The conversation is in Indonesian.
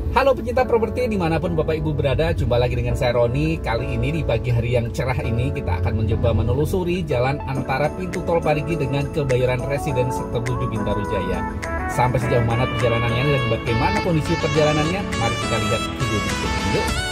Halo pencinta properti dimanapun Bapak Ibu berada, jumpa lagi dengan saya Roni. Kali ini di pagi hari yang cerah ini kita akan mencoba menelusuri jalan antara pintu tol Parigi dengan Kebayoran Residence Sektor 7 Bintaro Jaya. Sampai sejauh mana perjalanannya dan bagaimana kondisi perjalanannya, mari kita lihat video berikut ini. Yuk.